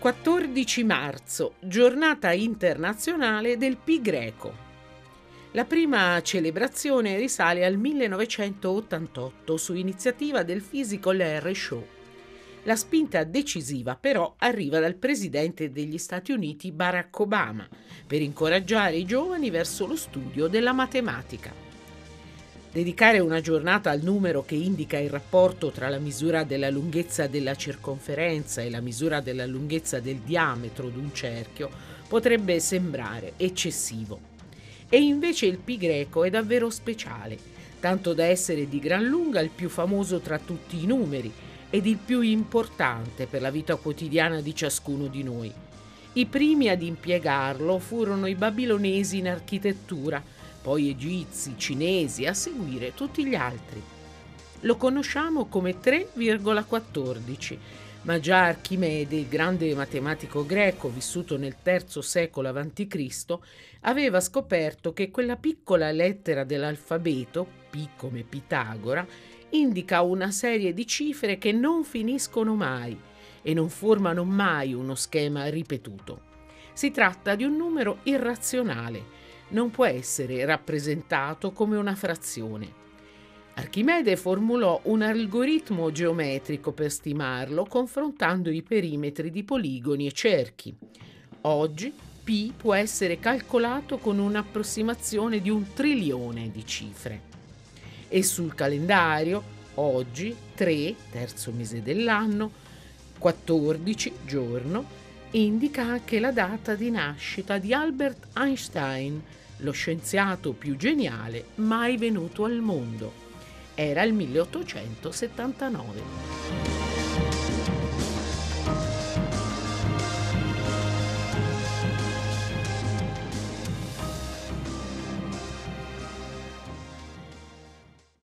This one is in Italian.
14 marzo, giornata internazionale del Pi greco. La prima celebrazione risale al 1988 su iniziativa del fisico Larry Shaw. La spinta decisiva però arriva dal presidente degli Stati Uniti Barack Obama per incoraggiare i giovani verso lo studio della matematica. Dedicare una giornata al numero che indica il rapporto tra la misura della lunghezza della circonferenza e la misura della lunghezza del diametro di un cerchio potrebbe sembrare eccessivo. E invece il Pi greco è davvero speciale, tanto da essere di gran lunga il più famoso tra tutti i numeri ed il più importante per la vita quotidiana di ciascuno di noi. I primi ad impiegarlo furono i babilonesi in architettura, poi egizi, cinesi, a seguire tutti gli altri. Lo conosciamo come 3,14, ma già Archimede, il grande matematico greco vissuto nel III secolo a.C., aveva scoperto che quella piccola lettera dell'alfabeto, P come Pitagora, indica una serie di cifre che non finiscono mai e non formano mai uno schema ripetuto. Si tratta di un numero irrazionale, non può essere rappresentato come una frazione. Archimede formulò un algoritmo geometrico per stimarlo confrontando i perimetri di poligoni e cerchi. Oggi Pi può essere calcolato con un'approssimazione di 1 trilione di cifre. E sul calendario, oggi, 3, terzo mese dell'anno, 14, giorno, indica anche la data di nascita di Albert Einstein, lo scienziato più geniale mai venuto al mondo. Era il 1879.